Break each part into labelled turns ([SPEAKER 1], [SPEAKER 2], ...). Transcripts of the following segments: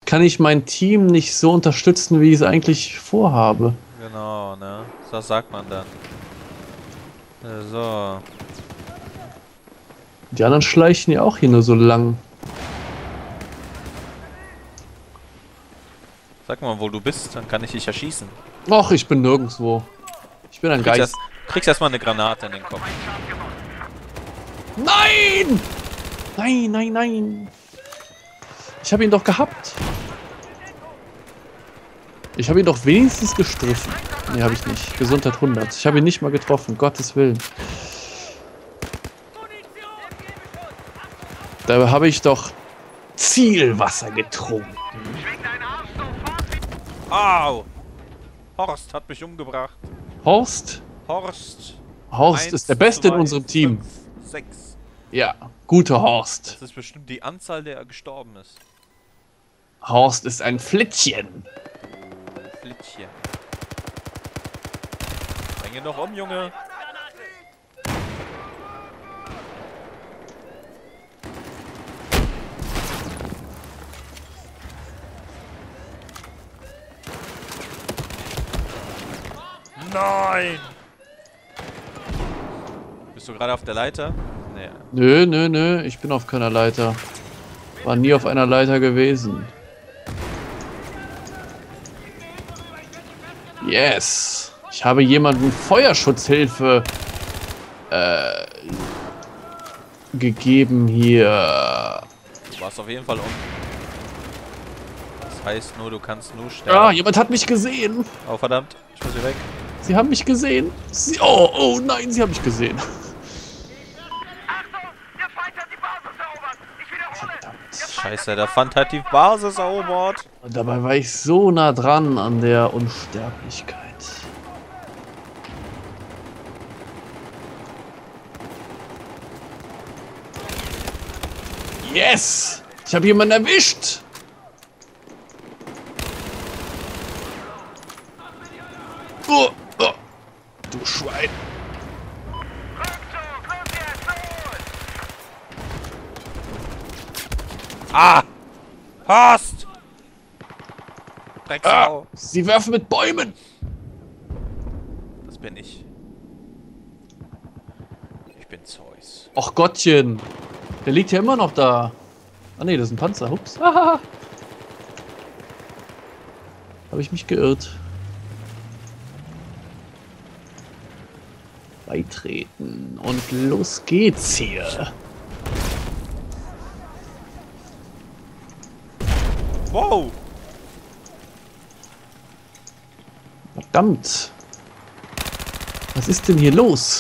[SPEAKER 1] kann ich mein Team nicht so unterstützen, wie ich es eigentlich vorhabe.
[SPEAKER 2] Genau, ne? Das sagt man dann. So.
[SPEAKER 1] Die anderen schleichen ja auch hier nur so lang.
[SPEAKER 2] Sag mal, wo du bist, dann kann ich dich erschießen.
[SPEAKER 1] Och, ich bin nirgendwo. Ich bin ein Geist.
[SPEAKER 2] Kriegst erstmal eine Granate in den Kopf.
[SPEAKER 1] Nein! Nein, nein, nein. Ich habe ihn doch gehabt. Ich habe ihn doch wenigstens gestriffen. Nee, habe ich nicht. Gesundheit 100. Ich habe ihn nicht mal getroffen. Gottes Willen. Da habe ich doch Zielwasser getrunken.
[SPEAKER 2] Au! Horst hat mich umgebracht.
[SPEAKER 1] Horst?
[SPEAKER 2] Horst.
[SPEAKER 1] Horst ist der Beste in unserem Team.
[SPEAKER 2] 6.
[SPEAKER 1] Ja, guter Horst.
[SPEAKER 2] Das ist bestimmt die Anzahl, der gestorben ist.
[SPEAKER 1] Horst ist ein Flittchen.
[SPEAKER 2] Flittchen. Bring ihn doch um, Junge. Nein! Bist du gerade auf der Leiter? Nee.
[SPEAKER 1] Nö, nö, nö. Ich bin auf keiner Leiter. War nie auf einer Leiter gewesen. Yes. Ich habe jemandem Feuerschutzhilfe gegeben hier.
[SPEAKER 2] Du warst auf jeden Fall unten. Das heißt nur, du kannst nur sterben.
[SPEAKER 1] Ah, jemand hat mich gesehen.
[SPEAKER 2] Oh, verdammt. Ich muss hier weg.
[SPEAKER 1] Sie haben mich gesehen. Oh, oh nein, sie haben mich gesehen.
[SPEAKER 2] Scheiße, der Feind hat die Basis erobert.
[SPEAKER 1] Und dabei war ich so nah dran an der Unsterblichkeit. Yes! Ich habe jemanden erwischt! Oh, oh, du Schwein!
[SPEAKER 2] Ah! Horst! Drecksau.
[SPEAKER 1] Sie werfen mit Bäumen!
[SPEAKER 2] Das bin ich. Ich bin Zeus.
[SPEAKER 1] Och Gottchen! Der liegt ja immer noch da. Ah ne, das ist ein Panzer. Ups. Habe ich mich geirrt. Beitreten. Und los geht's hier.
[SPEAKER 2] Wow!
[SPEAKER 1] Verdammt. Was ist denn hier los?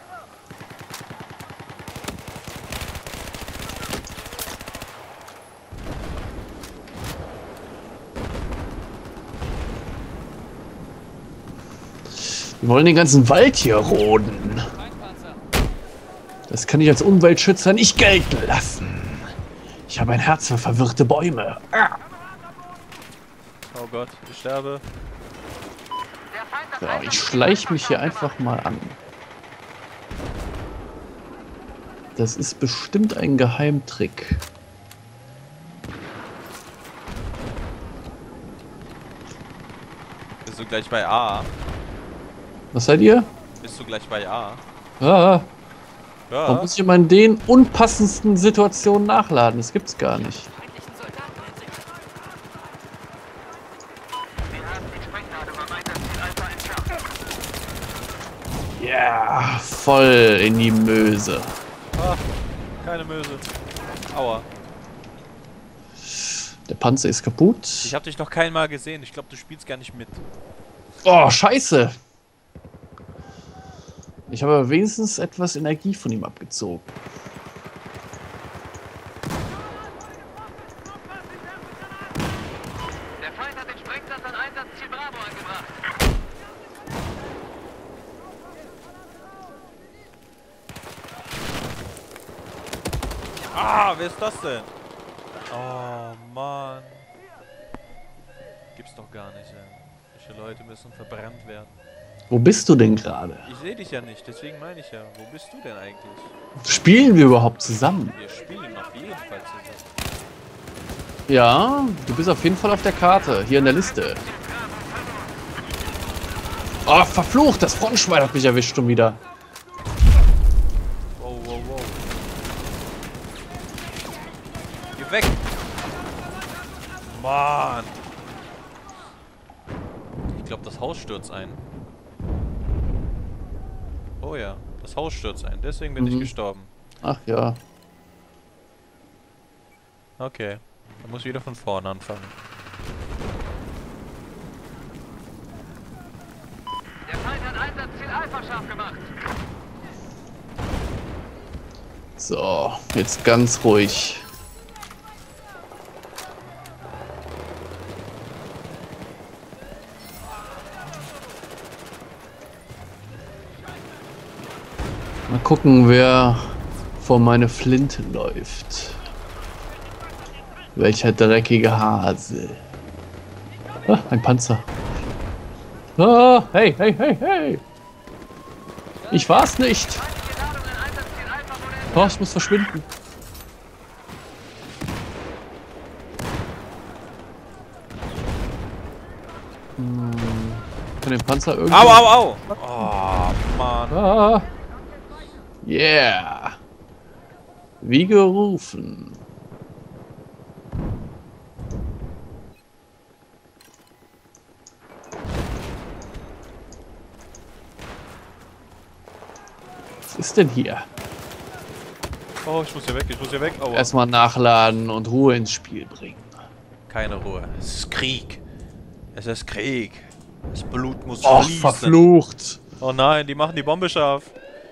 [SPEAKER 1] Wir wollen den ganzen Wald hier roden. Das kann ich als Umweltschützer nicht gelten lassen. Ich habe ein Herz für verwirrte Bäume.
[SPEAKER 2] Oh Gott, ich sterbe.
[SPEAKER 1] So, ich schleiche mich hier einfach mal an. Das ist bestimmt ein Geheimtrick.
[SPEAKER 2] Bist du gleich bei A?
[SPEAKER 1] Was seid ihr?
[SPEAKER 2] Bist du gleich bei A?
[SPEAKER 1] Ah, warum
[SPEAKER 2] Ja.
[SPEAKER 1] muss ich immer in den unpassendsten Situationen nachladen? Das gibt's gar nicht. Ja, voll in die Möse.
[SPEAKER 2] Ah, keine Möse. Aua.
[SPEAKER 1] Der Panzer ist kaputt.
[SPEAKER 2] Ich habe dich noch kein Mal gesehen. Ich glaube, du spielst gar nicht mit.
[SPEAKER 1] Oh, scheiße. Ich habe aber wenigstens etwas Energie von ihm abgezogen.
[SPEAKER 3] Der Feind hat den Sprengsatz an Einsatzziel Bravo angebracht.
[SPEAKER 2] Ah, wer ist das denn? Oh, Mann. Gibt's doch gar nicht, ey. Solche Leute müssen verbrannt werden.
[SPEAKER 1] Wo bist du denn gerade?
[SPEAKER 2] Ich sehe dich ja nicht, deswegen meine ich ja. Wo bist du denn eigentlich?
[SPEAKER 1] Spielen wir überhaupt zusammen?
[SPEAKER 2] Wir spielen auf jeden Fall zusammen.
[SPEAKER 1] Ja, du bist auf jeden Fall auf der Karte, hier in der Liste. Oh, verflucht, das Frontschwein hat mich erwischt schon wieder.
[SPEAKER 2] Wow, wow, wow. Geh weg! Mann! Ich glaube, das Haus stürzt ein. Oh ja, das Haus stürzt ein. Deswegen bin ich gestorben.
[SPEAKER 1] Ach ja.
[SPEAKER 2] Okay, dann muss ich wieder von vorne anfangen.
[SPEAKER 3] Der Feind hat Einsatzziel Alpha scharf gemacht.
[SPEAKER 1] So, jetzt ganz ruhig. Mal gucken, wer vor meine Flinte läuft. Welcher dreckige Hase. Ah, ein Panzer. Ah, hey, hey, hey, hey. Ich war's nicht.
[SPEAKER 3] Feindliche Ladung in Einsatzziel Alpha wurde
[SPEAKER 1] Oh, ich muss verschwinden. Kann den Panzer irgendwie...
[SPEAKER 2] Au, au, au! Oh, Mann.
[SPEAKER 1] Ah. Yeah. Wie gerufen. Was ist denn hier?
[SPEAKER 2] Oh, ich muss hier weg, ich muss hier weg. Aua.
[SPEAKER 1] Erstmal nachladen und Ruhe ins Spiel bringen.
[SPEAKER 2] Keine Ruhe. Es ist Krieg. Es ist Krieg. Das Blut muss
[SPEAKER 1] Och,
[SPEAKER 2] fließen.
[SPEAKER 1] verflucht.
[SPEAKER 2] Oh nein, die machen die Bombe scharf.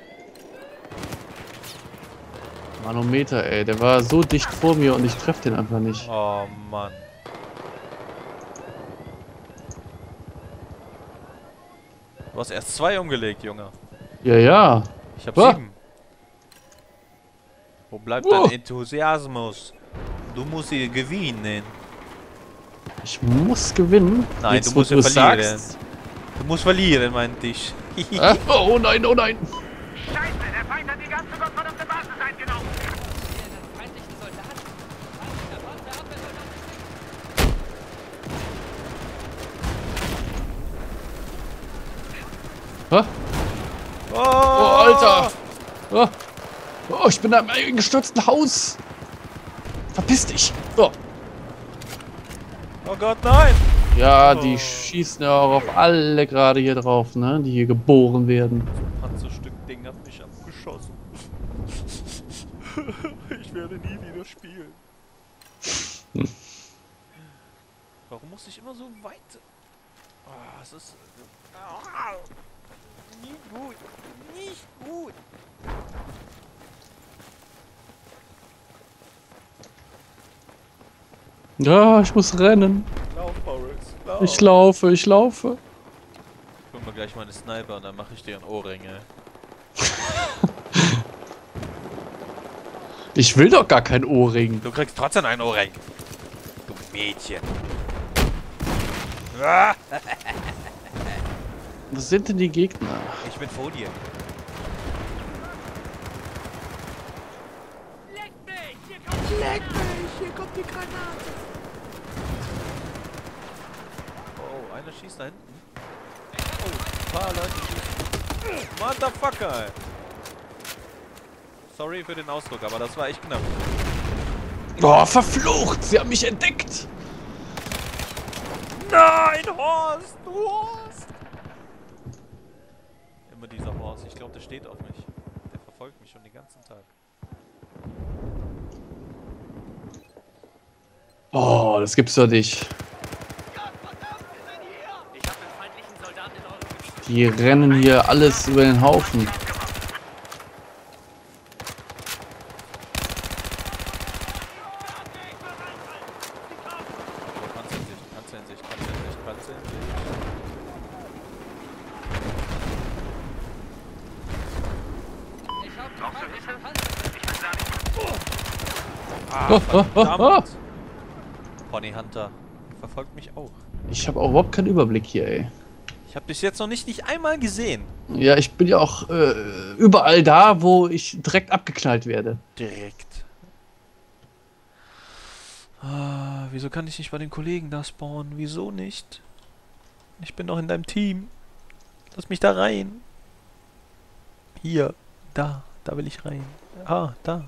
[SPEAKER 1] Manometer, ey. Der war so dicht vor mir und ich treffe den einfach nicht.
[SPEAKER 2] Oh Mann. Du hast erst 2 umgelegt, Junge.
[SPEAKER 1] Ja, ja.
[SPEAKER 2] Ich hab
[SPEAKER 1] Ah.
[SPEAKER 2] 7. Wo bleibt
[SPEAKER 1] Oh.
[SPEAKER 2] dein Enthusiasmus? Du musst hier gewinnen.
[SPEAKER 1] Ich muss gewinnen.
[SPEAKER 2] Nein,
[SPEAKER 1] Jetzt,
[SPEAKER 2] du
[SPEAKER 1] wo
[SPEAKER 2] musst ja
[SPEAKER 1] es
[SPEAKER 2] verlieren.
[SPEAKER 1] sagst.
[SPEAKER 2] Du musst verlieren, meinte ich.
[SPEAKER 1] Ah, oh nein, oh nein.
[SPEAKER 3] Scheiße, der Feind hat die ganze gottverdammte Basis eingenommen.
[SPEAKER 1] Ah,
[SPEAKER 2] Oh,
[SPEAKER 1] oh, Alter. Oh, oh, ich bin da im eingestürzten Haus. Verpiss dich. Oh.
[SPEAKER 2] Oh Gott, nein!
[SPEAKER 1] Ja,
[SPEAKER 2] Oh.
[SPEAKER 1] die schießen ja auch auf alle gerade hier drauf, ne? Die hier geboren werden.
[SPEAKER 2] Panzerstück-Ding hat mich abgeschossen. Ich werde nie wieder spielen. Warum muss ich immer so weit? Oh, es ist... Nicht gut. Nicht gut.
[SPEAKER 1] Ja, ich muss rennen.
[SPEAKER 2] Lauf, Boris. Lauf.
[SPEAKER 1] Ich laufe, ich laufe.
[SPEAKER 2] Ich hol mir gleich meine Sniper und dann mache ich dir einen Ohrring, ey.
[SPEAKER 1] Ich will doch gar kein Ohrring.
[SPEAKER 2] Du kriegst trotzdem einen Ohrring. Du Mädchen. Ah,
[SPEAKER 1] Was sind denn die Gegner?
[SPEAKER 2] ich bin vor dir. Oh, einer schießt da hinten. Oh, ein paar Leute schießen. Motherfucker, ey. Sorry für den Ausdruck, aber das war echt knapp.
[SPEAKER 1] Oh, verflucht! Sie haben mich entdeckt!
[SPEAKER 2] Nein, Horst! Horst! Immer dieser Horst. Ich glaube, der steht auf mich. Der verfolgt mich schon den ganzen Tag.
[SPEAKER 1] Oh, das gibt's doch nicht. Die rennen hier alles über den Haufen.
[SPEAKER 2] Panzer in Sicht, Panzer in Sicht, Panzer in Sicht, Panzer in Sicht.
[SPEAKER 1] Oh, oh, oh, oh.
[SPEAKER 2] Verdammt! Pony Hunter verfolgt mich auch.
[SPEAKER 1] Ich habe auch überhaupt keinen Überblick hier, ey.
[SPEAKER 2] Ich habe bis jetzt noch nicht einmal gesehen.
[SPEAKER 1] Ja, ich bin ja auch überall da, wo ich direkt abgeknallt werde.
[SPEAKER 2] Direkt. Ah, wieso kann ich nicht bei den Kollegen da spawnen? Wieso nicht? Ich bin doch in deinem Team. Lass mich da rein. Hier. Da will ich rein. Ah, da.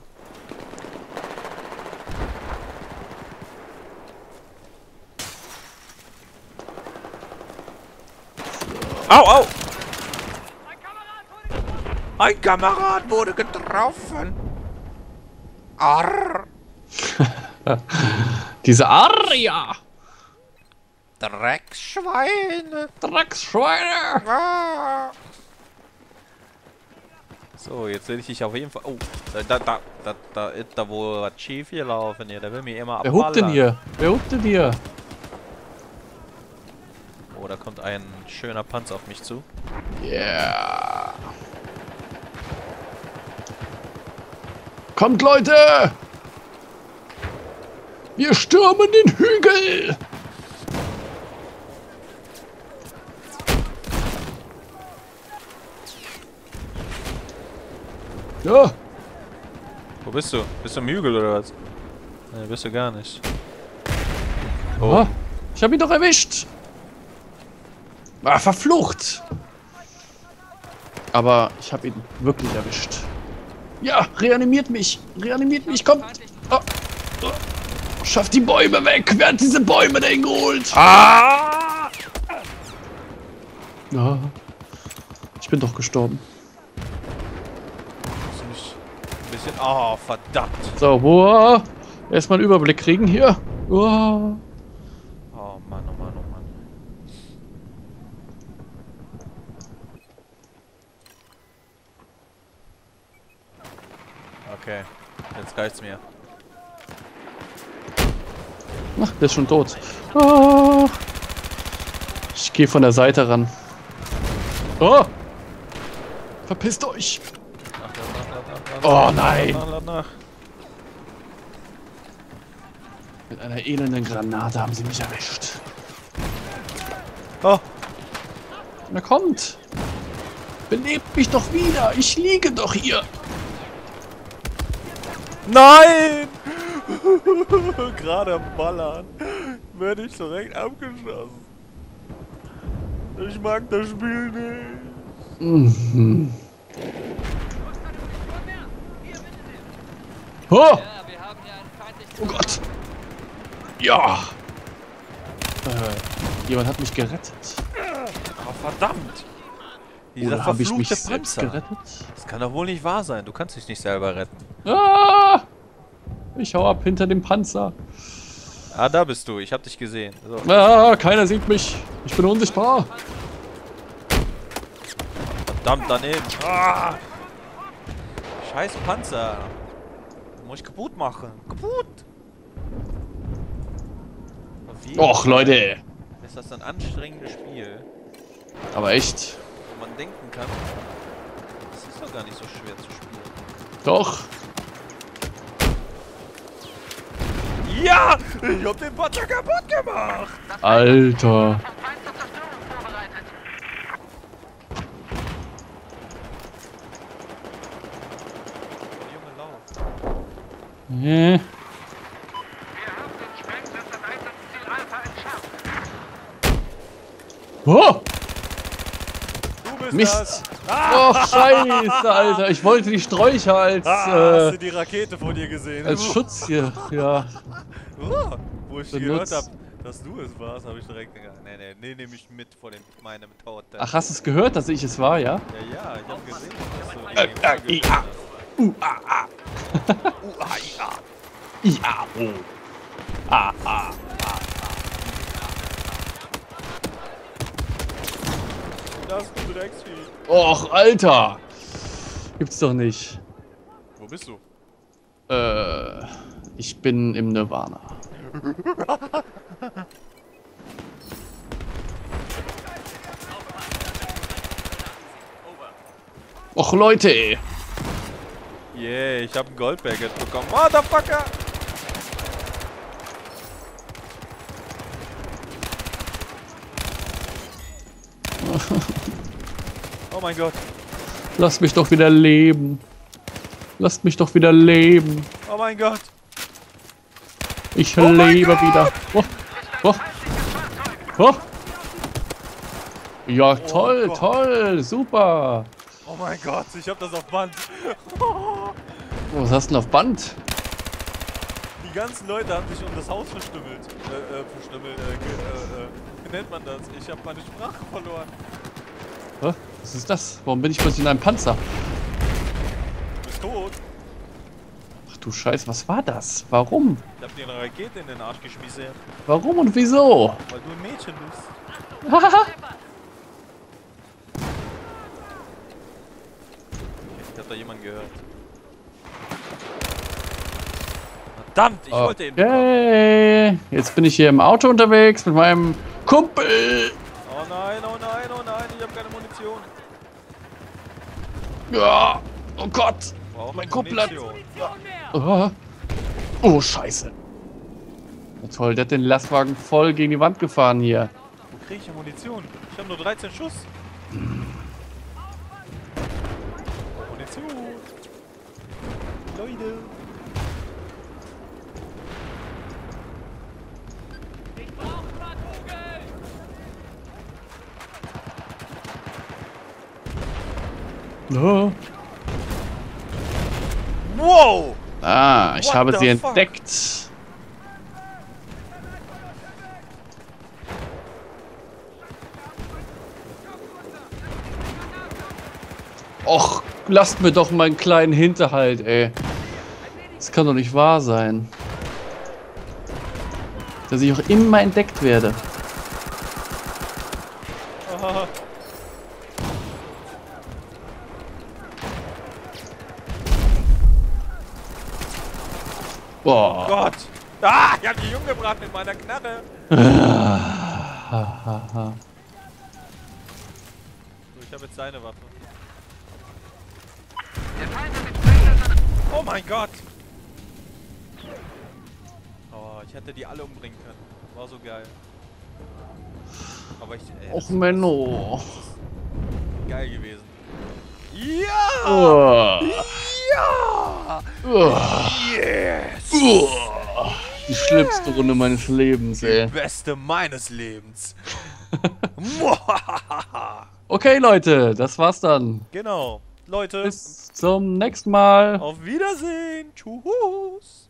[SPEAKER 2] Au, au! Ein Kamerad wurde getroffen. Arr.
[SPEAKER 1] Diese Aria!
[SPEAKER 2] Dreckschweine.
[SPEAKER 1] Drecksschweine!
[SPEAKER 2] Ah. So, jetzt will ich dich auf jeden Fall... Oh, da ist da wohl was schief gelaufen hier. Der will mich immer
[SPEAKER 1] Wer
[SPEAKER 2] abballern.
[SPEAKER 1] hupt denn hier? Wer hupt denn hier?
[SPEAKER 2] Oh, da kommt ein schöner Panzer auf mich zu.
[SPEAKER 1] Yeah! Kommt, Leute! Wir stürmen den Hügel! Ja!
[SPEAKER 2] Wo bist du? Bist du im Hügel oder was? Ne, bist du gar nicht.
[SPEAKER 1] Oh. Ich hab ihn doch erwischt! Ah, verflucht! Aber ich hab ihn wirklich erwischt. Ja, reanimiert mich! Reanimiert mich, kommt! Oh. Oh. Schafft die Bäume weg! Wer hat diese Bäume denn geholt?
[SPEAKER 2] Ah!
[SPEAKER 1] Ja. Ich bin doch gestorben.
[SPEAKER 2] Musst du mich ein bisschen... Oh, verdammt!
[SPEAKER 1] So, wo? Erstmal einen Überblick kriegen hier. Oh.
[SPEAKER 2] Oh Mann, oh Mann, oh Mann. Okay, jetzt reicht's mir.
[SPEAKER 1] Ach, der ist schon tot. Oh. Ich gehe von der Seite ran. Oh! Verpisst euch! Oh nein!
[SPEAKER 2] Nach.
[SPEAKER 1] Mit einer elenden Granate haben sie mich erwischt.
[SPEAKER 2] Oh!
[SPEAKER 1] Na kommt! Belebt mich doch wieder! Ich liege doch hier!
[SPEAKER 2] Nein! Gerade am Ballern werde ich direkt abgeschossen. Ich mag das Spiel nicht.
[SPEAKER 1] Mhm. Oh! Oh Gott! Ja! Jemand hat mich gerettet.
[SPEAKER 2] Oh, verdammt! Dieser
[SPEAKER 1] Oder habe ich mich
[SPEAKER 2] verfluchte
[SPEAKER 1] selbst
[SPEAKER 2] Panzer.
[SPEAKER 1] gerettet?
[SPEAKER 2] Das kann doch wohl nicht wahr sein. Du kannst dich nicht selber retten.
[SPEAKER 1] Ah! Ich hau ab hinter dem Panzer.
[SPEAKER 2] Ah, da bist du. Ich hab dich gesehen. So.
[SPEAKER 1] Ah, keiner sieht mich. Ich bin unsichtbar.
[SPEAKER 2] Verdammt, daneben. Ah! Scheiß Panzer. Den muss ich kaputt machen. Kaputt! Auf jeden
[SPEAKER 1] Och,
[SPEAKER 2] Fall
[SPEAKER 1] Leute.
[SPEAKER 2] ist das ein anstrengendes Spiel,
[SPEAKER 1] Aber echt.
[SPEAKER 2] wo man denken kann, das ist doch gar nicht so schwer zu spielen.
[SPEAKER 1] Doch.
[SPEAKER 2] Ja! Ich hab den Panzer kaputt gemacht!
[SPEAKER 1] Alter.
[SPEAKER 3] Vom Feind zur Zerstörung vorbereitet.
[SPEAKER 2] Junge, lauf.
[SPEAKER 1] Nee.
[SPEAKER 3] Wir haben den Sprengsätze am Einsatzziel Alpha entschärft.
[SPEAKER 1] Oh!
[SPEAKER 2] Du bist
[SPEAKER 1] Mist.
[SPEAKER 2] das!
[SPEAKER 1] Oh, scheiße, Alter. Ich wollte die Sträucher als,
[SPEAKER 2] hast du die Rakete vor dir gesehen?
[SPEAKER 1] als Schutz hier. Ja.
[SPEAKER 2] Wo ich
[SPEAKER 1] benutzt.
[SPEAKER 2] gehört habe, dass du es warst, habe ich direkt gedacht, nee, nehme ich mit vor meinem Tod.
[SPEAKER 1] Ach, hast du es gehört, dass ich es war, ja?
[SPEAKER 2] Ja, ich habe gesehen, dass du
[SPEAKER 1] Ja. Ja, oh.
[SPEAKER 2] Das ist ein Drecksvieh.
[SPEAKER 1] Och, Alter. Gibt's doch nicht.
[SPEAKER 2] Wo bist du?
[SPEAKER 1] Ich bin im Nirvana. Och, Leute, ey.
[SPEAKER 2] Yeah, ich habe ein Goldbaguette bekommen. Motherfucker! Oh mein Gott.
[SPEAKER 1] Lasst mich doch wieder leben. Lasst mich doch wieder leben.
[SPEAKER 2] Oh mein Gott.
[SPEAKER 1] Ich
[SPEAKER 2] Oh mein
[SPEAKER 1] lebe
[SPEAKER 2] Gott!
[SPEAKER 1] wieder. Oh, oh, oh. Ja, toll,
[SPEAKER 2] Gott.
[SPEAKER 1] toll, super.
[SPEAKER 2] Oh mein Gott, ich hab das auf Band.
[SPEAKER 1] Was hast du denn auf Band?
[SPEAKER 2] Die ganzen Leute haben sich um das Haus verstümmelt. Wie nennt man das? Ich habe meine Sprache verloren.
[SPEAKER 1] Hä? Was ist das? Warum bin ich plötzlich in einem Panzer?
[SPEAKER 2] Du bist tot.
[SPEAKER 1] Ach du Scheiße, was war das? Warum?
[SPEAKER 2] Ich hab dir eine Rakete in den Arsch geschmissen.
[SPEAKER 1] Warum und wieso?
[SPEAKER 2] Weil du ein Mädchen bist. Ich hab da jemanden gehört. Verdammt, ich wollte ihn bekommen.
[SPEAKER 1] Okay, jetzt bin ich hier im Auto unterwegs mit meinem Kumpel.
[SPEAKER 2] Oh nein, oh nein, oh nein, ich hab keine Munition.
[SPEAKER 1] Ja, oh Gott.
[SPEAKER 2] Brauch
[SPEAKER 1] Mein Kumpel hat...
[SPEAKER 2] Munition.
[SPEAKER 1] Oh, oh Scheiße. Ja, toll, der hat den Lastwagen voll gegen die Wand gefahren hier.
[SPEAKER 2] Wo krieg ich Munition? Ich hab nur 13 Schuss. Munition. Leute.
[SPEAKER 1] Oh.
[SPEAKER 2] Wow!
[SPEAKER 1] Ah, ich
[SPEAKER 2] What
[SPEAKER 1] habe
[SPEAKER 2] the
[SPEAKER 1] sie
[SPEAKER 2] fuck?
[SPEAKER 1] entdeckt. Och, lasst mir doch meinen kleinen Hinterhalt, ey. Das kann doch nicht wahr sein. Dass ich auch immer entdeckt werde.
[SPEAKER 2] Ah.
[SPEAKER 1] Boah.
[SPEAKER 2] Gott! Ah, ich hab die Junge gebracht mit meiner Knarre. So, ich habe jetzt seine Waffe. Oh mein Gott! Oh, ich hätte die alle umbringen können. War so geil. Aber ich...
[SPEAKER 1] Och, Menno.
[SPEAKER 2] Geil gewesen. Ja!
[SPEAKER 1] Oh.
[SPEAKER 2] Ja!
[SPEAKER 1] Oh.
[SPEAKER 2] Yes!
[SPEAKER 1] Die schlimmste Runde meines Lebens, ey.
[SPEAKER 2] Beste meines Lebens.
[SPEAKER 1] Okay, Leute, das war's dann.
[SPEAKER 2] Genau. Leute,
[SPEAKER 1] Bis zum nächsten Mal.
[SPEAKER 2] auf Wiedersehen. Tschüss.